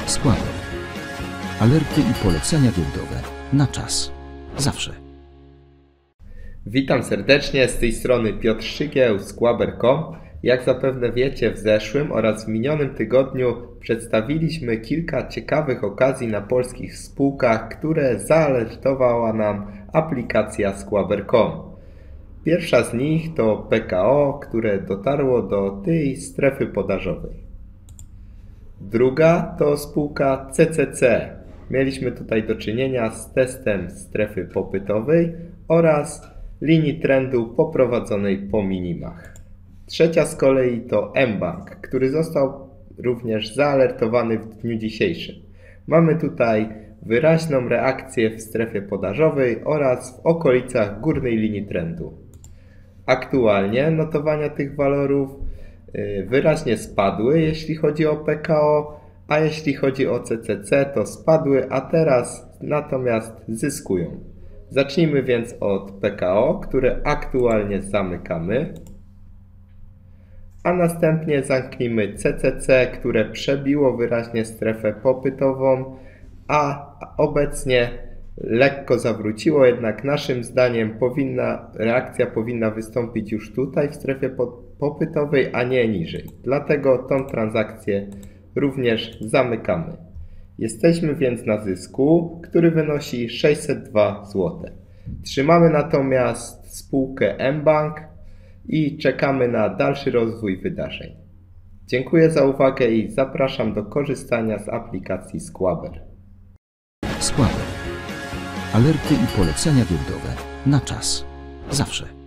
Squaber. Alerty i polecenia giełdowe na czas. Zawsze. Witam serdecznie, z tej strony Piotr Szygieł, Squaber.com. Jak zapewne wiecie, w zeszłym oraz w minionym tygodniu przedstawiliśmy kilka ciekawych okazji na polskich spółkach, które zaalertowała nam aplikacja Squaber.com. Pierwsza z nich to PKO, które dotarło do tej strefy podażowej. Druga to spółka CCC. Mieliśmy tutaj do czynienia z testem strefy popytowej oraz linii trendu poprowadzonej po minimach. Trzecia z kolei to mBank, który został również zaalertowany w dniu dzisiejszym. Mamy tutaj wyraźną reakcję w strefie podażowej oraz w okolicach górnej linii trendu. Aktualnie notowania tych walorów wyraźnie spadły, jeśli chodzi o PKO, a jeśli chodzi o CCC, to spadły, a teraz natomiast zyskują. Zacznijmy więc od PKO, które aktualnie zamykamy, a następnie zamknijmy CCC, które przebiło wyraźnie strefę popytową, a obecnie lekko zawróciło, jednak naszym zdaniem reakcja powinna wystąpić już tutaj w strefie popytowej, a nie niżej. Dlatego tą transakcję również zamykamy. Jesteśmy więc na zysku, który wynosi 602 zł. Trzymamy natomiast spółkę mBank i czekamy na dalszy rozwój wydarzeń. Dziękuję za uwagę i zapraszam do korzystania z aplikacji Squaber. Squaber. Alerty i polecenia giełdowe na czas. Zawsze.